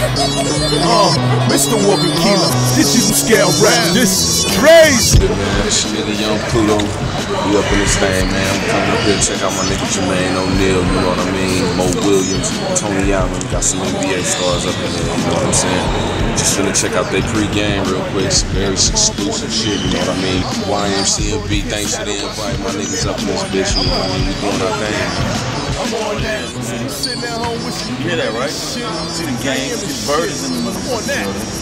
Mr. Walker Killer, this is some scale rap. This is crazy. Man, this nigga Young Pluto. We up in this thing, man. I'm coming up here to check out my nigga Jermaine O'Neal, you know what I mean? Mo Williams, Tony Allen, got some NBA stars up in there, you know what I'm saying? Just finna check out their pre-game real quick. Some very exclusive shit, you know what I mean? YMCMB, thanks for the invite. My niggas up in this bitch, you know what I mean? We doing our thing. I'm on that. You sitting at home wishing you hear that, right? See the game, the birds in the middle. I'm on that.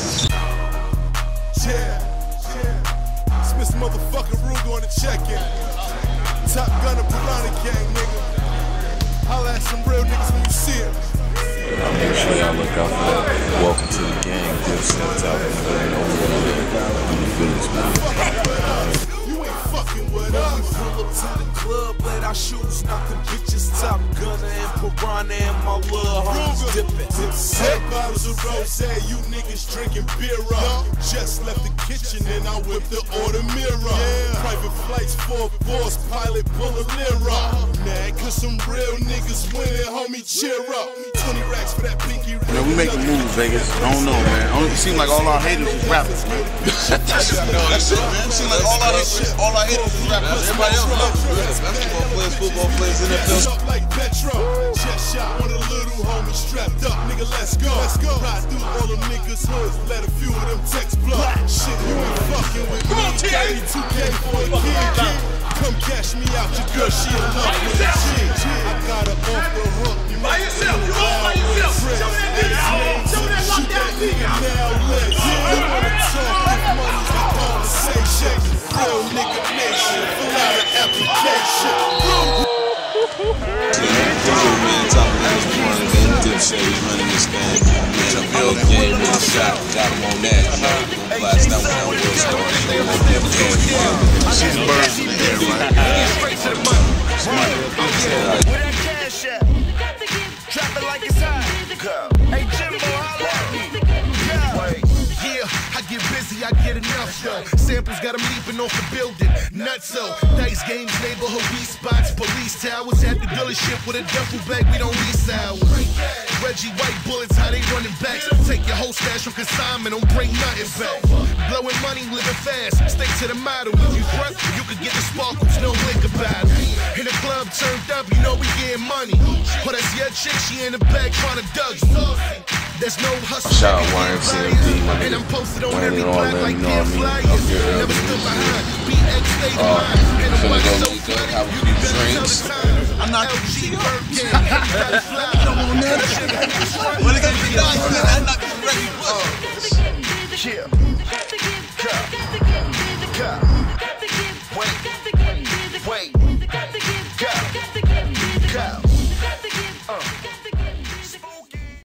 Yeah. It's Mr. Motherfucking Ruger on the check-in. Top Gunner Piranha Gang, nigga. Holla at some real niggas when you see it. Make sure y'all look out for that. Welcome to the gang. Give sets out in the business, man. You ain't fucking with us. Pull up to the club, let our shoes knock them bitches. Top Gunner and Piranha and my little homies dipping. 8 bottles of rosé, you niggas drinking beer up. Just left the kitchen and I whipped the order mirror. Private flights, 4 boss, pilot, pull a lira. Nah, cause some real niggas winning, homie, cheer up. 20 racks for that pinky ring. Man, we making moves, Vegas. I don't know, man. It seems like all our haters is rappers, man. That's it, man. It seems like all our haters is rappers. Everybody else loves basketball players, football players, NFL. Like Petro, chest shot with a little homie strapped up. Nigga, let's go. Ride through all them niggas' hoods, let a few of them text blow. Shit, you ain't fucking with me. 32K for a kid. Come cash me out, your girl, she in love with a G. I got her off the hook. By yourself, you all by yourself. Show that nigga out. Show that lockdown nigga. Now let's you wanna talk with money's the conversation. Real nigga nation, fill out an application. Man, top of this morning, man, Dipset is running this thing. Man, a real game in the shot, got him on that. Last night when I was starting, She's birds in the air, right? Straight to the money. Where that cash at? Drop it like it's hot. Hey Jimbo, holla at me. Yeah, I get busy, I get enough though. Samples got them leaping off the building. Nutso, dice games, neighborhood weed spots, police towers at the dealership with a duffel bag. We don't lease hours. Reggie White bullets, how they running back. Take your whole stash from consignment, don't bring nothing back. Blowing money, living fast, stick to the motto. If you front, you can get the sparkles, no liquor about it. In the club turned up, you know we getting money. Oh, that's your chick, she in the back trying to dug you. There's no hustle. Shout out YMCMB, my And I'm nigga. posted on Wayne every and all block them, like you know what I mean? flyers. Up here early. Never stood behind. BX stayed in line. And I'm Finna go so link up, have a few drinks. I'm not LG Birkin. Come on, man. What they gonna be nice, man? I'm not ready. Yeah.